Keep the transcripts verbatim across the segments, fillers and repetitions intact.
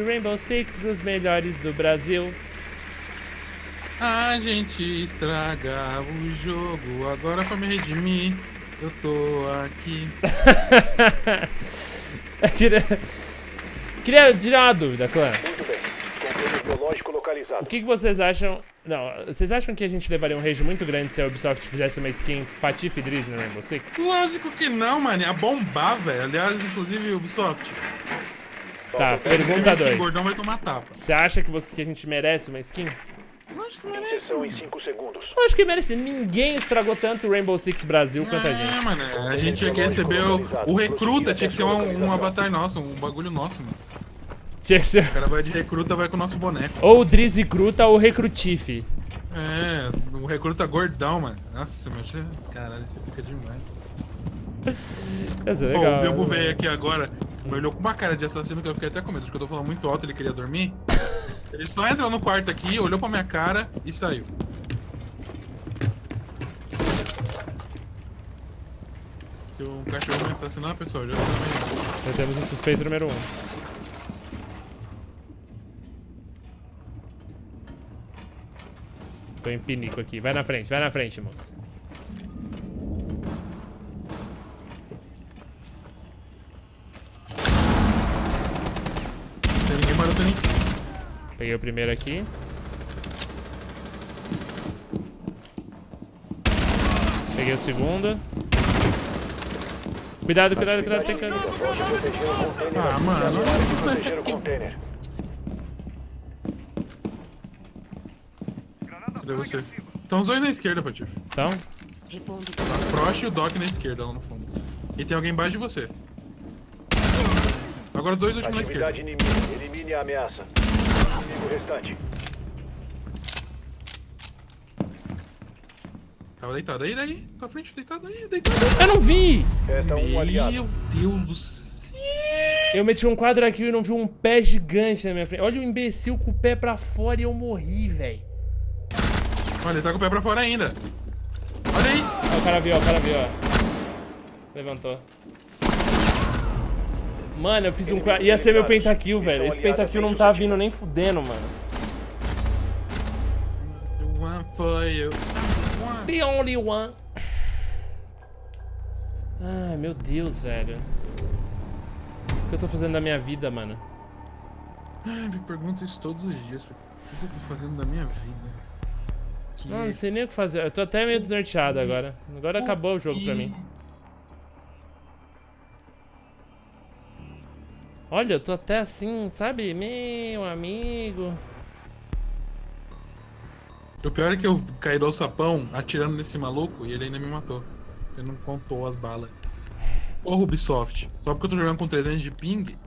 Rainbow Six, os melhores do Brasil. A gente estraga o jogo, agora pra me redimir, eu tô aqui. queria... queria tirar uma dúvida, clã. Muito bem. Controle biológico localizado. O que, que vocês acham... Não, vocês acham que a gente levaria um rage muito grande se a Ubisoft fizesse uma skin Patife Drizzy no Rainbow Six? Lógico que não, mano, ia bombar, velho. Aliás, inclusive, Ubisoft. Tá, pergunta O dois. gordão vai tomar tapa. Você acha que, você, que a gente merece uma skin? Lógico que merece. Inserção em cinco segundos. Eu acho que merece. Ninguém estragou tanto o Rainbow Six Brasil quanto a gente. É, mano, a gente tinha que receber o, o recruta, tinha que ser um, um avatar nosso, um bagulho nosso, mano. Tinha que ser... O cara vai de recruta, vai com o nosso boneco. Ou o Drizzy Cruta ou o Recrutife. É, o recruta gordão, mano. Nossa, mas caralho, você fica demais. Essa é Pô, legal. o Bilbo veio aqui agora, me olhou com uma cara de assassino que eu fiquei até com medo, porque eu tô falando muito alto, ele queria dormir. Ele só entrou no quarto aqui, olhou pra minha cara e saiu. Se um cachorro me assassinar, pessoal, já tá meio... Já temos o suspeito número um. Tô em pinico aqui. Vai na frente, vai na frente, moço. Tem ninguém maratando em cima. Peguei o primeiro aqui. Peguei o segundo. Cuidado, cuidado, cuidado, tem que... Ah, mano. Proteger o container. Cadê você? Estão os dois na esquerda, Patife. Então, A Frost e o Doc na esquerda, lá no fundo. E tem alguém embaixo de você. Agora os dois últimos na esquerda. Atividade inimiga. Elimine a ameaça. Inimigo restante. Tava deitado aí, daí. Tua frente, deitado aí, deitado eu não vi! Resta um aliado. Meu Deus do céu. Eu meti um quadro aqui e não vi um pé gigante na minha frente. Olha o imbecil com o pé pra fora e eu morri, velho. Olha, ele tá com o pé pra fora ainda. Olha aí. Ó, o cara viu, ó, o cara viu, ó. Levantou. Mano, eu fiz um... Ia ser meu pentakill, velho. Esse pentakill não tá vindo nem fudendo, mano. One foi eu. The only one. Ai, meu Deus, velho. O que eu tô fazendo da minha vida, mano? Ai, me pergunto isso todos os dias. O que eu tô fazendo da minha vida? Que... Não, não sei nem o que fazer. Eu tô até meio desnorteado agora. Agora acabou o jogo pra mim. Olha, eu tô até assim, sabe? Meu amigo. O pior é que eu caí do alçapão atirando nesse maluco e ele ainda me matou. Ele não contou as balas. Ô, Ubisoft, só porque eu tô jogando com trezentos de ping? Que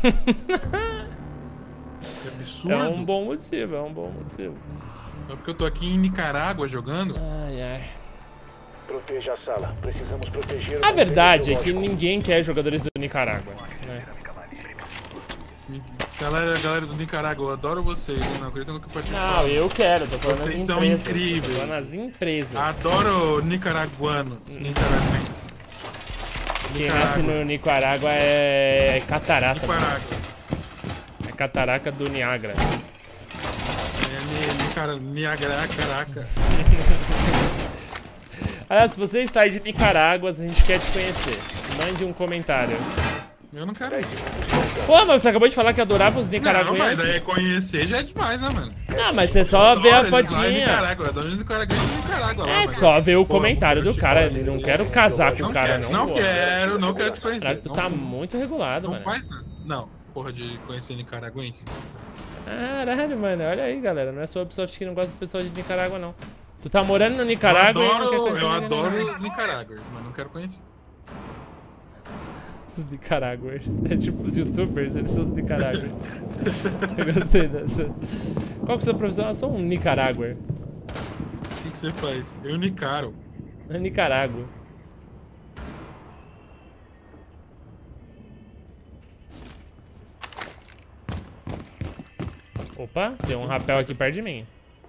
absurdo. É um bom motivo, é um bom motivo. Só porque eu tô aqui em Nicarágua jogando. Ai, ai. Proteja a sala. Precisamos proteger o A verdade é container que biológico. ninguém quer jogadores do Nicarágua, né? Galera, galera do Nicarágua, eu adoro vocês, hein? Não acredito no que pode Não, falar. eu quero, tô falando Vocês nas são empresas. incríveis. Tô falando nas empresas. Adoro nicaraguanos, nicaragüenses. Quem nasce no Nicarágua é, é catarata. Nicarágua. É cataraca do Niagara. É, ni- Nicara- Niagara, caraca. Aliás, se você está aí de Nicarágua, a gente quer te conhecer. Mande um comentário. Eu não quero. Pô, mas você acabou de falar que adorava os Não, mas nicaragüenses. aí conhecer já é demais, né, mano? Ah, mas você só vê a Adoro, eles lá em fotinha. Nicarágua, adoro os nicaragüenses de Nicarágua lá, É mas- só ver o Pô, comentário eu do te cara. conhecer. Não quero casar com Não o cara, quero, não. não pô. quero, não quero te conhecer. Caralho, tu Não- tá muito regulado, Não mano. faz nada. Não, porra de conhecer nicaragüense. Caralho, mano. Olha aí, galera. Não é só a Ubisoft que não gosta do pessoal de Nicarágua, não. Tu tá morando no Nicarágua eu e não quer adoro, conhecer eu ninguém, adoro não. os nicaráguas, mas não quero conhecer. Os Nicaraguas. É tipo os youtubers, eles são os Nicaraguas. Eu gostei dessa. Qual que é a sua profissão? Eu sou um Nicarágua. O que, que você faz? Eu nicaro. É Nicarágua. Opa, tem um rapel aqui perto de mim.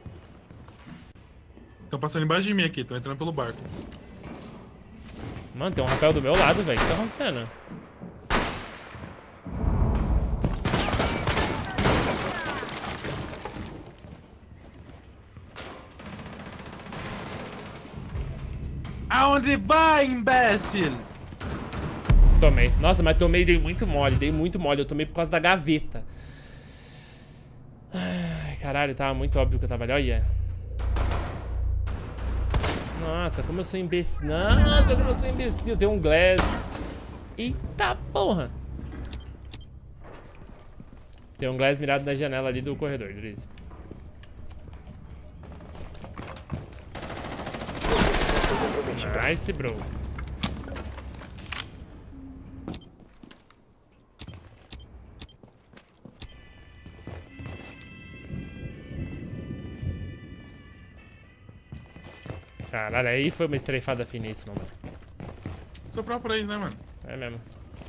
Estão passando embaixo de mim aqui, estão entrando pelo barco. Mano, tem um rapel do meu lado, velho. O que tá acontecendo? Aonde vai, imbécil? Tomei. Nossa, mas tomei, dei muito mole, dei muito mole. Eu tomei por causa da gaveta. Ai, caralho, tava muito óbvio que eu tava ali. Olha. Nossa, como eu sou imbecil. Nossa, como eu sou imbecil. Tem um glass. Eita porra. Tem um glass mirado na janela ali do corredor, Drizzy. Nice, bro. Caralho, aí foi uma estrefada finíssima, mano. Sou próprio aí, né, mano? É mesmo.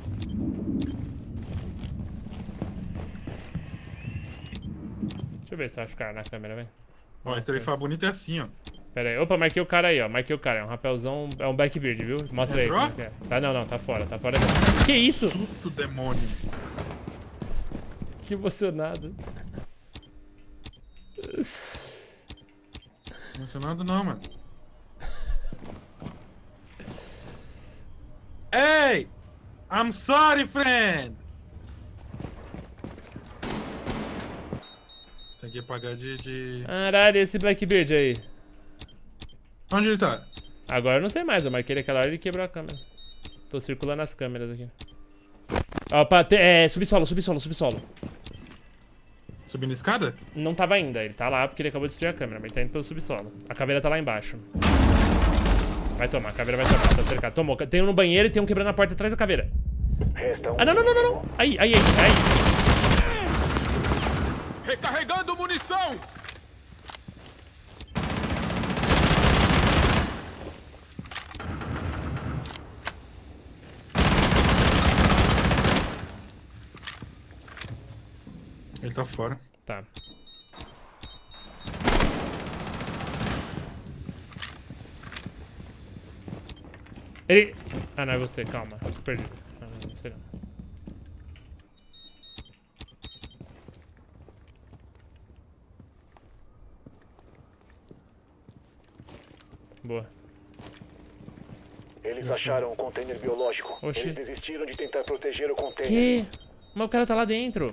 Deixa eu ver se eu acho o cara na câmera, velho. Ó, estrefar bonito é assim, ó. Pera aí. Opa, marquei o cara aí, ó. Marquei o cara. É um rapelzão, é um Blackbeard, viu? Mostra aí. Entrou? Como é que é. Tá, não, não. Tá fora, tá fora. Que isso? Susto, demônio. Que emocionado. Emocionado não, mano. Hey! I'm sorry, friend! Tem que pagar de, de... Caralho, esse Blackbeard aí. Onde ele tá? Agora eu não sei mais. Eu marquei ele aquela hora e ele quebrou a câmera. Tô circulando as câmeras aqui. Opa, te, é, subsolo, subsolo, subsolo. Subindo a escada? Não tava ainda. Ele tá lá porque ele acabou de destruir a câmera, mas ele tá indo pelo subsolo. A caveira tá lá embaixo. Vai tomar, a caveira vai tomar, tá cercado. Tomou. Tem um no banheiro e tem um quebrando a porta atrás da caveira. Resta um. Ah, não, não, não, não, não. Aí, aí, aí, aí. Recarregando munição! Ele tá fora. Tá. Ele... Ah, não é você, calma. Perdi. Ah, não, não sei não. Boa. Eles acharam um container biológico. Oxi. Eles desistiram de tentar proteger o container. Que? Mas o cara tá lá dentro.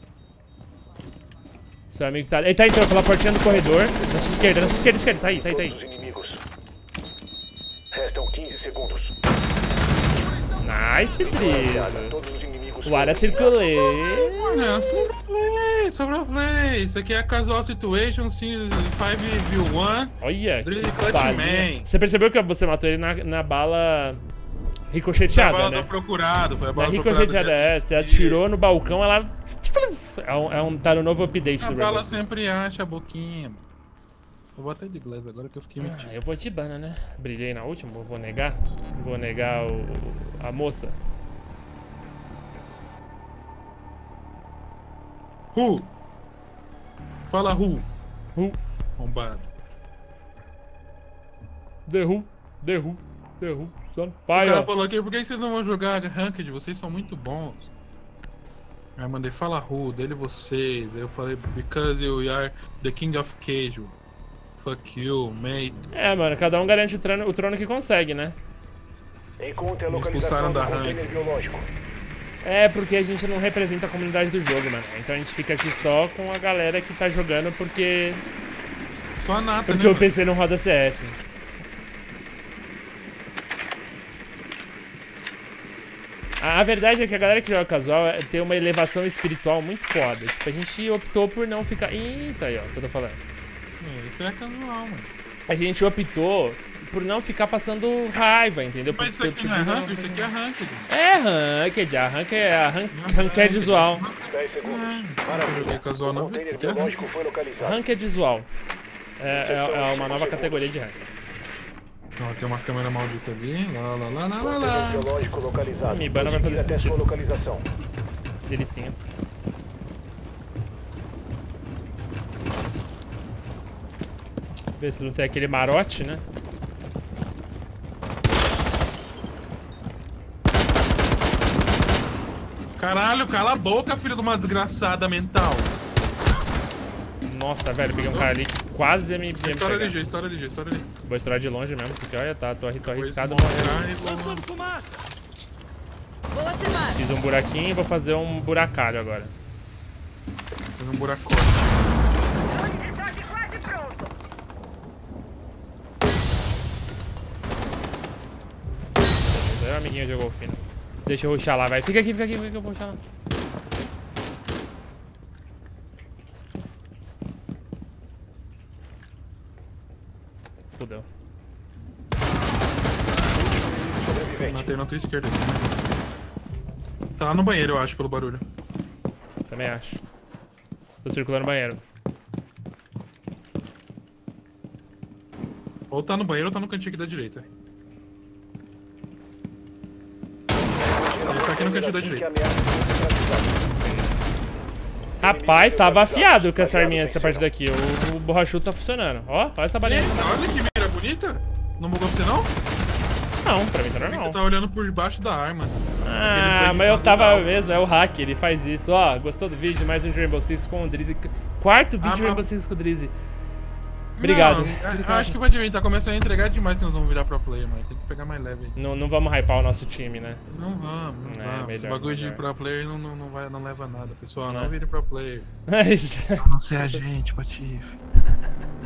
Seu amigo tá... Ele tá entrando pela portinha do corredor. Na sua esquerda, na sua esquerda, esquerda. Tá aí, tá aí, tá aí. Todos os inimigos. Restam quinze segundos. Nice, Drizzy. Todos os inimigos. O ar é circulei. Mano, sobra play, sobra play. Isso aqui é casual situation, cinco v um. Olha, Drizzy que Clutch balinha. Man. Você percebeu que você matou ele na, na bala ricocheteada, Foi a bala né? do procurado, foi a Na bala do ricocheteada, procurado. é. Você atirou no balcão, ela... É um, é um, tá no novo update A do bala Rainbow Six. sempre acha a boquinha, mano. Eu vou até de glass agora que eu fiquei Ah, metido. eu vou de bana, né? Brilhei na última, vou negar. Vou negar o, a moça. Ru! Fala, Ru! Ru, Bombado. derru, derru, derru, son O cara fire. falou aqui, por que vocês não vão jogar Ranked? Vocês são muito bons. Aí eu mandei, fala Ru, dele vocês. Aí eu falei, because you are the king of casual. Fuck you, mate. É, mano, cada um garante o trono, o trono que consegue, né? Encontre a Me localização expulsaram do da container rank. biológico. É porque a gente não representa a comunidade do jogo, mano. Então a gente fica aqui só com a galera que tá jogando porque... Só a nata, Porque né, o mano? P C não roda C S. A, a verdade é que a galera que joga casual é- tem uma elevação espiritual muito foda. Tipo, a gente optou por não ficar... Eita, aí, ó, o que eu tô falando. É, isso é casual, mano. A gente optou por não ficar passando raiva, entendeu? Mas isso Por- aqui por- não é por- Ranked, isso aqui é Ranked. É ranked, a ranked é a rank, ranked visual. dez segundos. Eu joguei casual O não, container isso aqui é biológico Ranked. foi localizado. Ranked visual. É, é, é uma nova categoria de ranked. Ó, tem uma câmera maldita ali. Lá, lá, lá, lá, lá, Container lá. biológico localizado. Mi bana vai fazer Seguir até sentido. sua localização. Delicinha. Ver se não tem aquele marote, né? Caralho, cala a boca, filho de uma desgraçada mental. Nossa, velho, peguei um cara ali que quase ia me, ia me Estoura pegar. L G, estoura L G, estoura L G. Vou estourar de longe mesmo, porque olha, tá, tô, tô arriscado. Lançando fumaça. Vou ativar. Fiz um buraquinho e vou fazer um buracalho agora. Faz um buraco. É o amiguinho de golfinho. Deixa eu rushar lá, vai. Fica aqui, fica aqui, fica aqui, eu vou rushar lá. Fudeu. Matei na tua esquerda. Tá lá no banheiro, eu acho, pelo barulho. Também acho. Tô circulando o banheiro. Ou tá no banheiro ou tá no cantinho aqui da direita. Ele tá aqui no cantinho da direita. Rapaz, tava afiado com essa arminha, essa parte daqui. O, o borrachudo tá funcionando. Ó, olha essa balinha. Olha que mira bonita. Não bugou pra você não? Não, pra mim tá normal. Você tá olhando por debaixo da arma. Ah, mas eu tava mesmo, é o hack, ele faz isso. Ó, gostou do vídeo? Mais um de Rainbow Six com o Drizzy. Quarto vídeo Ah, de mas- Rainbow Six com o Drizzy. Obrigado. Não, Obrigado. acho que vai vir, tá começando a entregar demais que nós vamos virar pro player, mano. Tem que pegar mais leve aí. Não, não vamos hypar o nosso time, né? Não vamos, não É, vamos. Esse melhor, bagulho de melhor. pro player não, não, não, vai, não leva a nada, pessoal. Não É. vire pro player. É isso. Não ser a gente, Patife.